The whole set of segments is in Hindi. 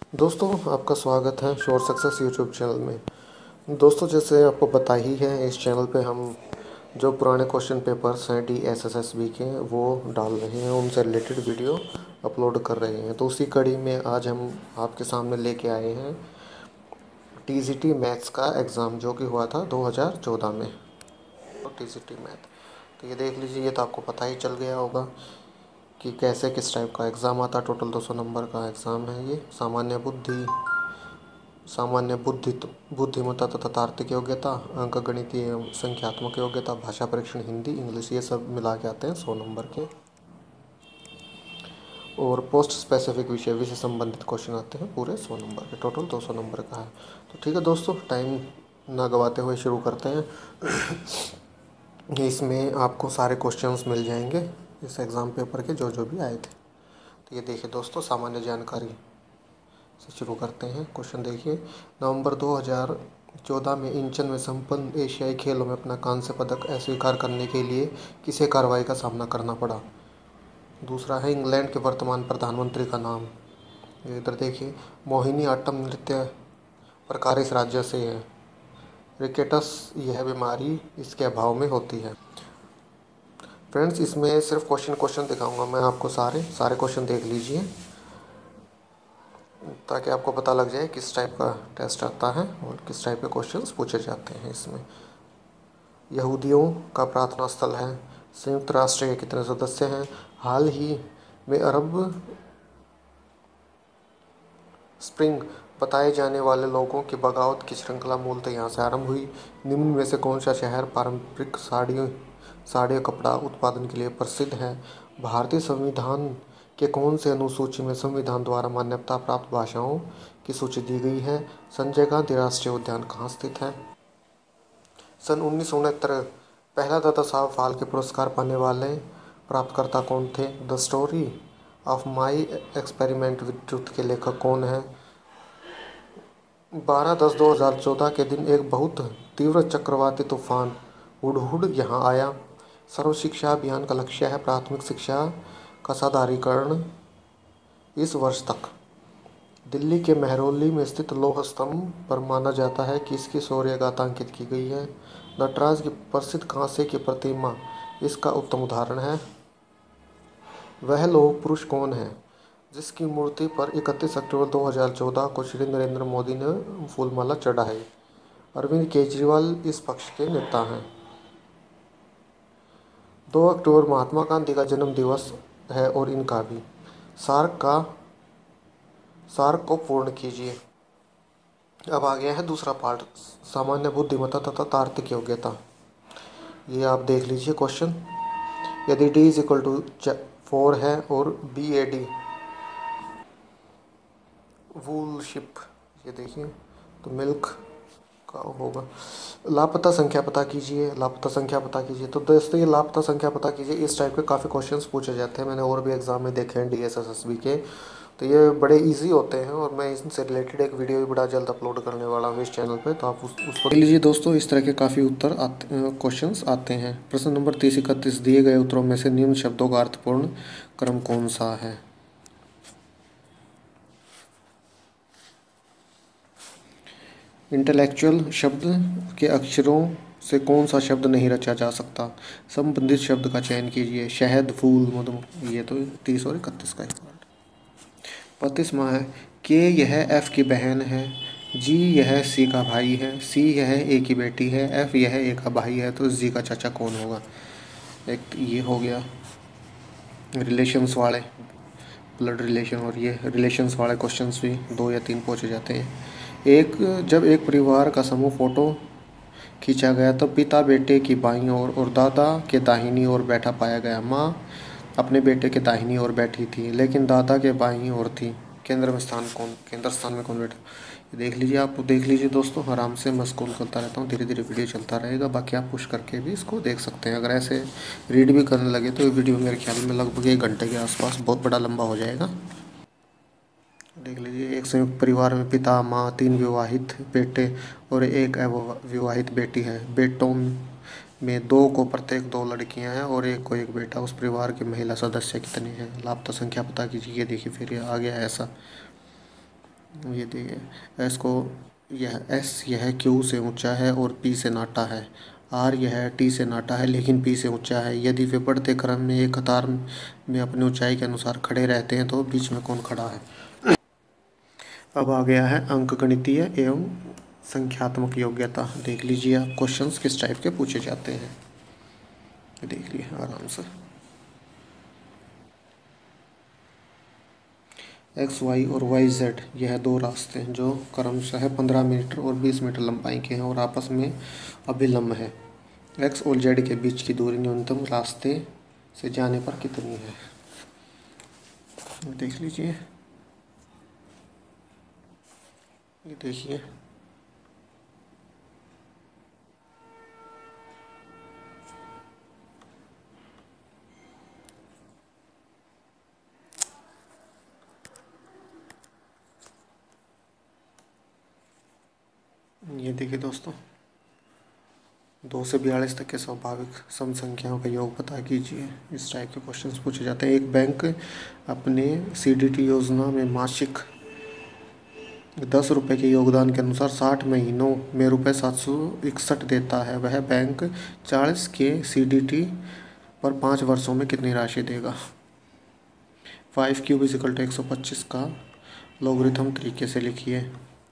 दोस्तों, आपका स्वागत है श्योर सक्सेस यूट्यूब चैनल में। दोस्तों, जैसे आपको पता ही है, इस चैनल पे हम जो पुराने क्वेश्चन पेपर्स हैं DSSSB के वो डाल रहे हैं, उनसे रिलेटेड वीडियो अपलोड कर रहे हैं। तो उसी कड़ी में आज हम आपके सामने लेके आए हैं TGT मैथ्स का एग्ज़ाम जो कि हुआ था 2014 में। तो TGT मैथ, तो ये देख लीजिए, ये तो आपको पता ही चल गया होगा कि कैसे किस टाइप का एग्ज़ाम आता है। टोटल 200 नंबर का एग्ज़ाम है ये। बुद्धिमत्ता तथा तार्किक योग्यता, अंक गणितीय एवं संख्यात्मक योग्यता, भाषा परीक्षण हिंदी इंग्लिश, ये सब मिला के आते हैं 100 नंबर के। और पोस्ट स्पेसिफिक विषय से संबंधित क्वेश्चन आते हैं पूरे 100 नंबर के। टोटल 200 नंबर का है। तो ठीक है दोस्तों, टाइम ना गवाते हुए शुरू करते हैं। इसमें आपको सारे क्वेश्चंस मिल जाएंगे इस एग्ज़ाम पेपर के जो भी आए थे। तो ये देखिए दोस्तों, सामान्य जानकारी से शुरू करते हैं। क्वेश्चन देखिए, नवंबर 2014 में इंचन में संपन्न एशियाई खेलों में अपना कांस्य पदक अस्वीकार करने के लिए किसे कार्रवाई का सामना करना पड़ा। दूसरा है, इंग्लैंड के वर्तमान प्रधानमंत्री का नाम। इधर देखिए, मोहिनी आट्टम नृत्य प्रकार इस राज्य से है। रिकेटस यह बीमारी इसके अभाव में होती है। फ्रेंड्स, इसमें सिर्फ क्वेश्चन दिखाऊंगा मैं आपको, सारे क्वेश्चन देख लीजिए ताकि आपको पता लग जाए किस टाइप का टेस्ट आता है और किस टाइप के क्वेश्चंस पूछे जाते हैं इसमें। यहूदियों का प्रार्थना स्थल है। संयुक्त राष्ट्र के कितने सदस्य हैं। हाल ही में अरब स्प्रिंग बताए जाने वाले लोगों की बगावत की श्रृंखला मूलतः यहाँ से आरंभ हुई। निम्न में से कौन सा शहर पारंपरिक साड़ियों कपड़ा उत्पादन के लिए प्रसिद्ध है। भारतीय संविधान के कौन से अनुसूची में संविधान द्वारा मान्यता प्राप्त भाषाओं की सूची दी गई है। संजय गांधी राष्ट्रीय उद्यान कहाँ स्थित है। सन 1969 पहला दादा साहब फाल्के पुरस्कार पाने वाले प्राप्तकर्ता कौन थे। The story of my experiment with truth के लेखक कौन है। 12/10/2014 के दिन एक बहुत तीव्र चक्रवाती तूफान हुडहुड यहाँ आया। सर्व शिक्षा अभियान का लक्ष्य है प्राथमिक शिक्षा का साधारीकरण इस वर्ष तक। दिल्ली के मेहरौली में स्थित लौह स्तंभ पर माना जाता है कि इसकी शौर्य गाथा अंकित की गई है। नटराज की प्रसिद्ध कांसे की प्रतिमा इसका उत्तम उदाहरण है। वह लौह पुरुष कौन है जिसकी मूर्ति पर 31 अक्टूबर 2014 को श्री नरेंद्र मोदी ने फूलमाला चढ़ाई। अरविंद केजरीवाल इस पक्ष के नेता हैं। 2 अक्टूबर महात्मा गांधी का जन्म दिवस है और इनका भी। सार्क को पूर्ण कीजिए। अब आ गया है दूसरा पार्ट, सामान्य बुद्धिमत्ता तथा तार्किक योग्यता। ये आप देख लीजिए क्वेश्चन। यदि d = 4 है और BAD वूल शिप, ये देखिए तो मिल्क का होगा। लापता संख्या पता कीजिए। तो दोस्तों, ये लापता संख्या पता कीजिए, इस टाइप के काफ़ी क्वेश्चंस पूछे जाते हैं। मैंने और भी एग्जाम में देखे हैं DSSSB के, तो ये बड़े इजी होते हैं और मैं इनसे रिलेटेड एक वीडियो भी बड़ा जल्द अपलोड करने वाला हूँ इस चैनल पे, तो आप उसको देख लीजिए। दोस्तों, इस तरह के काफ़ी क्वेश्चंस आते हैं। प्रश्न नंबर 30-31, दिए गए उत्तरों में से निम्न शब्दों का अर्थपूर्ण क्रम कौन सा है। इंटेलेक्चुअल शब्द के अक्षरों से कौन सा शब्द नहीं रचा जा सकता। संबंधित शब्द का चयन कीजिए। शहद, फूल, मधु। ये तो 30 और 31 का ही। 32वां है, के यह F की बहन है। G यह C का भाई है। C यह A की बेटी है। F यह A का भाई है। तो G का चाचा कौन होगा। एक ये हो गया रिलेशंस वाले, ब्लड रिलेशन, और ये रिलेशंस वाले क्वेश्चंस भी 2 या 3 पूछे जाते हैं। जब एक परिवार का समूह फोटो खींचा गया तो पिता बेटे की बाईं ओर और दादा के दाहिनी ओर बैठा पाया गया। माँ अपने बेटे के दाहिनी ओर बैठी थी लेकिन दादा के बाईं ओर थी। केंद्र स्थान में कौन बैठा, देख लीजिए। आप देख लीजिए दोस्तों, आराम से मैं स्क्रॉल करता रहता हूँ, धीरे धीरे वीडियो चलता रहेगा। बाकी आप पुश करके भी इसको देख सकते हैं। अगर ऐसे रीड भी करने लगे तो ये वीडियो मेरे ख्याल में लगभग 1 घंटे के आसपास बहुत बड़ा लंबा हो जाएगा। देख लीजिए, एक संयुक्त परिवार में पिता, माँ, 3 विवाहित बेटे और 1 अविवाहित बेटी है। बेटों में 2 को प्रत्येक 2 लड़कियां हैं और 1 को 1 बेटा। उस परिवार के महिला सदस्य कितने हैं। लापता संख्या पता कीजिए। ये देखिए, फिर ये आ गया ऐसा। ये देखिए एस को, यह एस यह क्यू से ऊंचा है और पी से नाटा है। आर यह टी से नाटा है लेकिन पी से ऊंचा है। यदि वे बढ़ते क्रम में एक कतार में अपनी ऊंचाई के अनुसार खड़े रहते हैं तो बीच में कौन खड़ा है। अब आ गया है अंकगणितीय एवं संख्यात्मक योग्यता। देख लीजिए आप क्वेश्चंस किस टाइप के पूछे जाते हैं, देख लिए आराम से। एक्स वाई और वाई जेड यह दो रास्ते हैं जो क्रमशः 15 मीटर और 20 मीटर लंबाई के हैं और आपस में अभिलंब है। एक्स और जेड के बीच की दूरी न्यूनतम रास्ते से जाने पर कितनी है, देख लीजिए। ये देखिए ये देखिए दोस्तों, 2 से 42 तक के स्वाभाविक सम संख्याओं का योग पता कीजिए। इस टाइप के क्वेश्चंस पूछे जाते हैं। एक बैंक अपने सीडीटी योजना में मासिक 10 रुपये के योगदान के अनुसार 60 महीनों में रुपये 761 देता है। वह बैंक 40 के सीडीटी पर 5 वर्षों में कितनी राशि देगा। 5 क्यूब इजिकल टू 125 का लोगरिथम तरीके से लिखिए।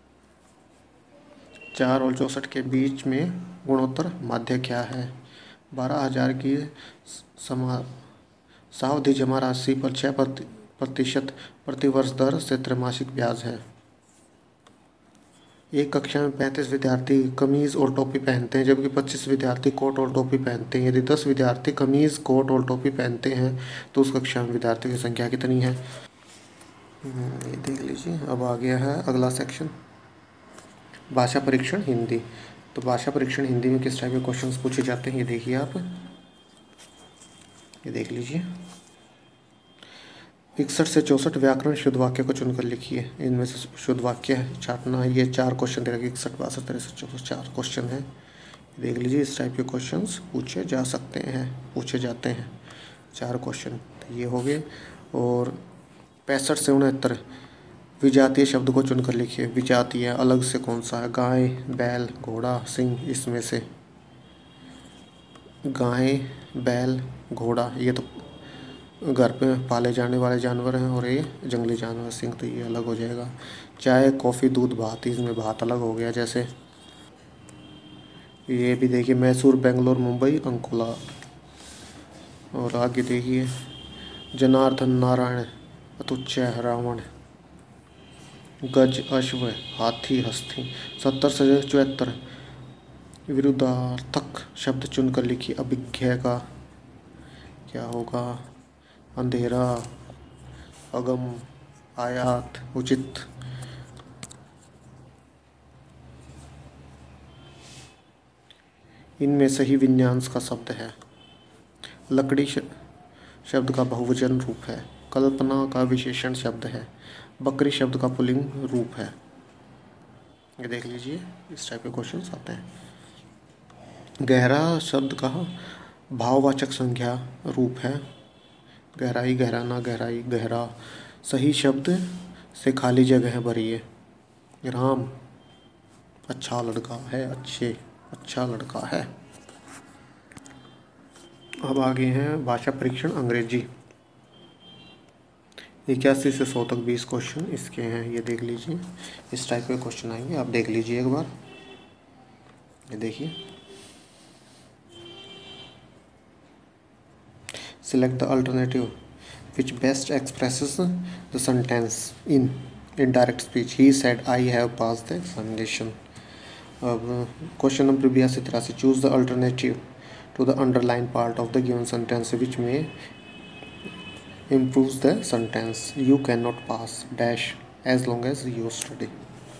4 और 64 के बीच में गुणोत्तर माध्य क्या है। 12,000 की समा सावधि जमा राशि पर 6% प्रतिवर्ष दर से त्रैमासिक ब्याज है। एक कक्षा में 35 विद्यार्थी कमीज और टोपी पहनते हैं जबकि 25 विद्यार्थी कोट और टोपी पहनते हैं। यदि 10 विद्यार्थी कमीज कोट और टोपी पहनते हैं तो उस कक्षा में विद्यार्थियों की संख्या कितनी है। ये देख लीजिए। अब आ गया है अगला सेक्शन, भाषा परीक्षण हिंदी। तो भाषा परीक्षण हिंदी में किस टाइप के क्वेश्चंस पूछे जाते हैं, ये देखिए आप, ये देख लीजिए। 61 से 64 व्याकरण शुद्ध वाक्य को चुनकर लिखिए। इनमें से शुद्ध वाक्य छाटना है। ये 4 क्वेश्चन दे रखे, 61, 62, 63, 64, 4 क्वेश्चन है। देख लीजिए, इस टाइप के क्वेश्चंस पूछे जा सकते हैं, पूछे जाते हैं। 4 क्वेश्चन ये हो गए। और 65 से 69 विजातीय शब्द को चुनकर लिखिए। विजातीय अलग से कौन सा है, गाय, बैल, घोड़ा, सिंह। इसमें से गाय, बैल, घोड़ा ये तो घर पे पाले जाने वाले जानवर हैं और ये जंगली जानवर सिंह, तो ये अलग हो जाएगा। चाय, कॉफ़ी, दूध, भात, इसमें भात अलग हो गया। जैसे ये भी देखिए, मैसूर, बेंगलोर, मुंबई, अंकोला। और आगे देखिए, जनार्दन, नारायण, अतुच्य, रावण, गज, अश्व, हाथी, हस्ती। 70 से 74 विरुद्धार्थक शब्द चुनकर लिखिए। अभिज्ञ का क्या होगा, अंधेरा, अगम, आयात, उचित। इनमें सही विन्यांस का शब्द है। लकड़ी शब्द का बहुवचन रूप है। कल्पना का विशेषण शब्द है। बकरी शब्द का पुल्लिंग रूप है। ये देख लीजिए, इस टाइप के क्वेश्चन आते हैं। गहरा शब्द का भाववाचक संज्ञा रूप है। गहराई, गहराना, गहराई, गहरा। सही शब्द से खाली जगह भरिए। राम अच्छा लड़का है, अच्छे, अच्छा लड़का है। अब आगे हैं भाषा परीक्षण अंग्रेजी। 81 से 100 तक 20 क्वेश्चन इसके हैं, ये देख लीजिए। इस टाइप के क्वेश्चन आएंगे, आप देख लीजिए एक बार। ये देखिए, select the alternative which best expresses the sentence in indirect speech. He said I have passed the examination. अब question number 82-83, choose the alternative to the underlined part of the given sentence which may improves the sentence. You cannot pass dash as long as you study.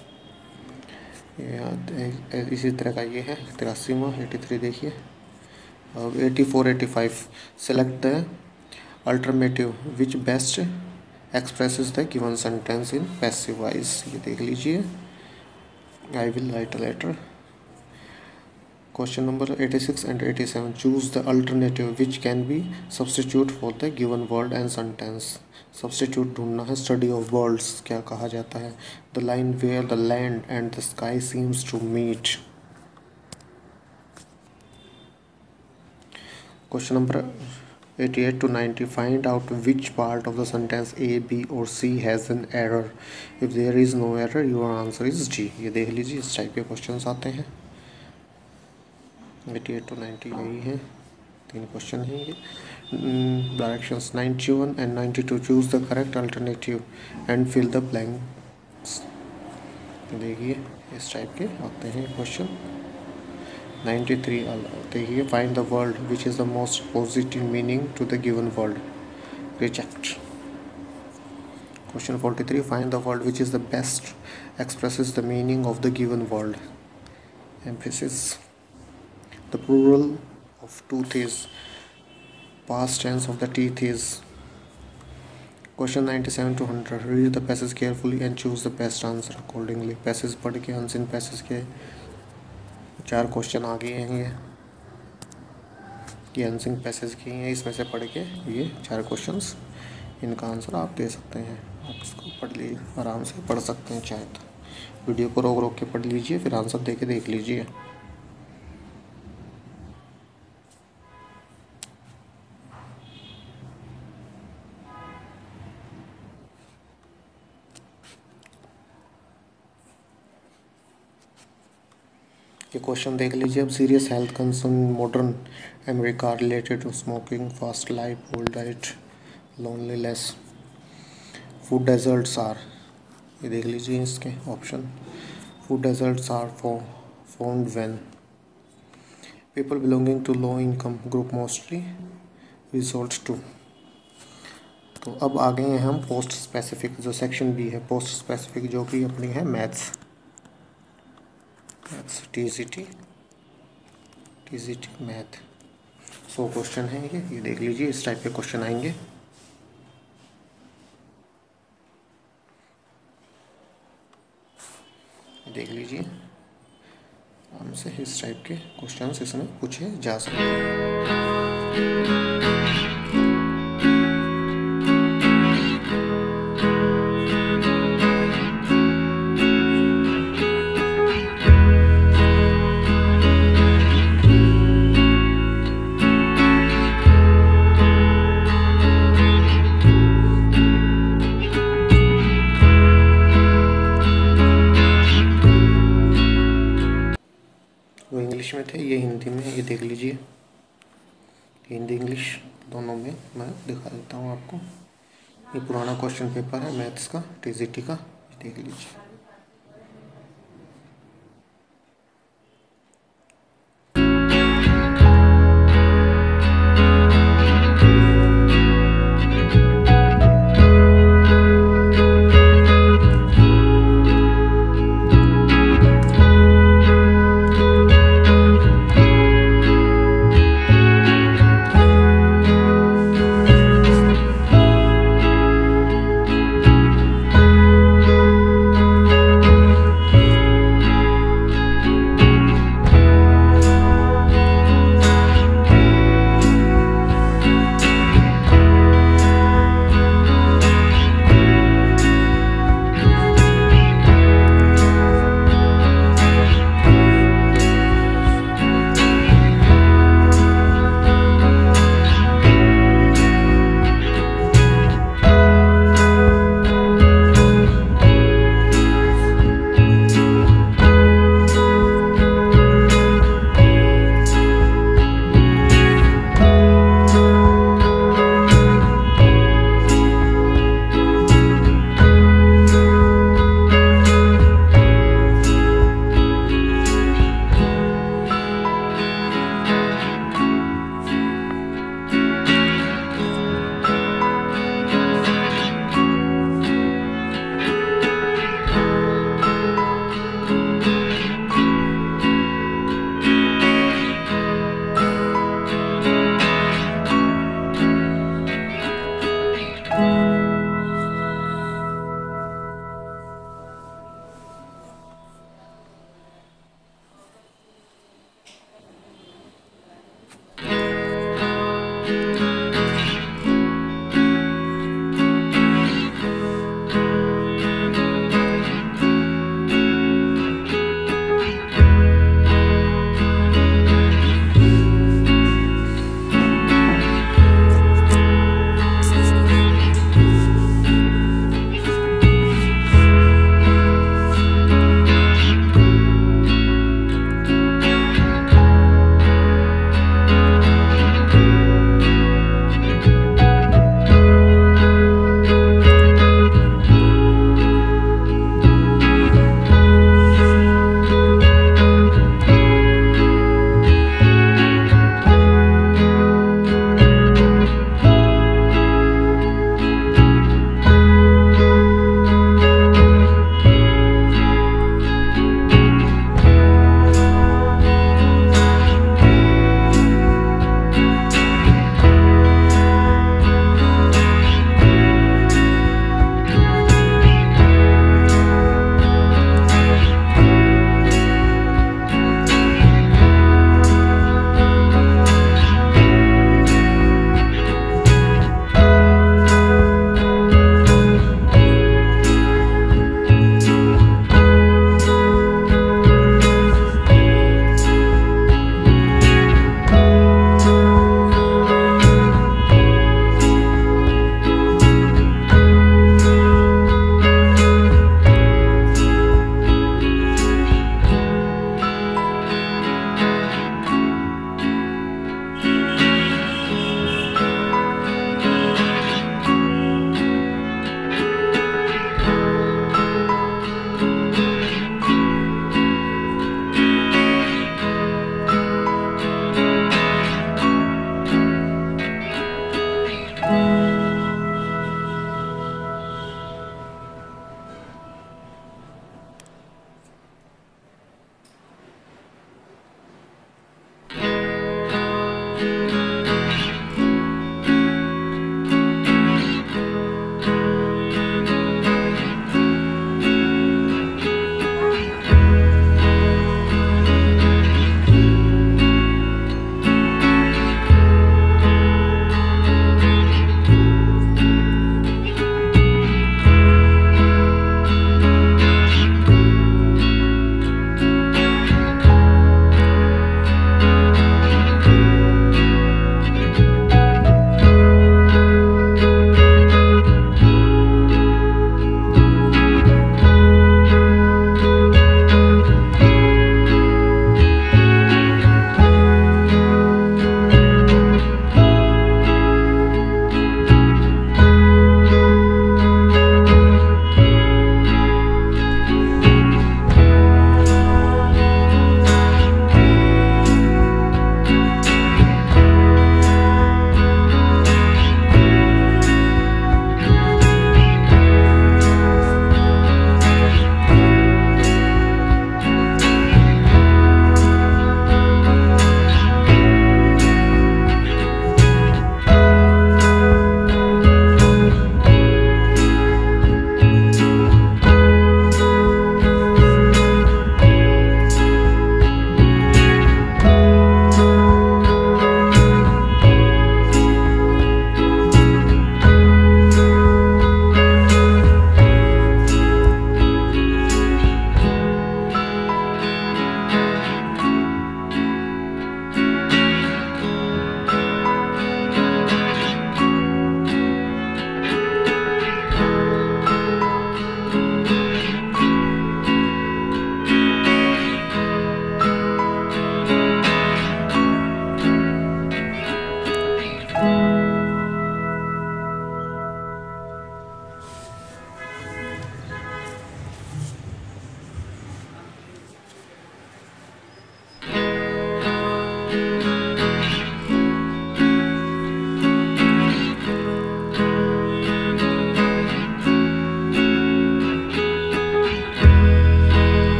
इसी तरह का ये है 83वां। 83 देखिए। अब 84, 85 select the alternative which best expresses the given sentence in passive voice. ये देख लीजिए। I will write a letter. Question number 86 and 87. Choose the alternative which can be substitute for the given word and sentence. Substitute ढूंढना है. Study of worlds क्या कहा जाता है? The line where the land and the sky seems to meet. Question number 88 to 90. Find out which part of the sentence A, B or C has an error. If there is no error, your answer is G. ये देख लीजिए, इस टाइप के क्वेश्चंस आते हैं. 88 to 90 यही है. 3 क्वेश्चन हैं ये. Directions 91 and 92. Choose the correct alternative and fill the blanks. देखिए, इस टाइप के आते हैं क्वेश्चन. 93 देखिए, find the word which is the most positive meaning to the given word. Reject. Question 43. Find the word which is the best expresses the meaning of the given word. Emphasis. The plural of tooth is. Past tense of the teeth is. Question 97 to 100. Read the passage carefully and choose the best answer accordingly. Passage पढ़ के अनसिन पैसेज के 4 क्वेश्चन आ गए हैं. ये अनसिन पैसेज की हैं, इसमें से पढ़ के ये 4 क्वेश्चंस, इनका आंसर आप दे सकते हैं. आप इसको पढ़ लीजिए, आराम से पढ़ सकते हैं. चाहे तो वीडियो को रोक रोक के पढ़ लीजिए, फिर आंसर दे के देख लीजिए. ये क्वेश्चन देख लीजिए अब. Serious health concern modern America related to smoking, fast life, old diet, loneliness. Food deserts are. ये देख लीजिए इसके option. Food deserts are found when people belonging to low income group mostly resort to. तो अब आ गए हैं हम पोस्ट स्पेसिफिक, जो सेक्शन बी है. पोस्ट स्पेसिफिक जो कि अपनी है मैथ्स. TGT math. 100 क्वेश्चन है ये देख लीजिए. इस टाइप के क्वेश्चन आएंगे. देख लीजिए आराम से, इस टाइप के क्वेश्चंस इसमें पूछे जा सकते हैं. वो इंग्लिश में थे, ये हिंदी में. ये देख लीजिए, हिंदी इंग्लिश दोनों में मैं दिखा देता हूँ आपको. ये पुराना क्वेश्चन पेपर है मैथ्स का, TGT का. देख लीजिए.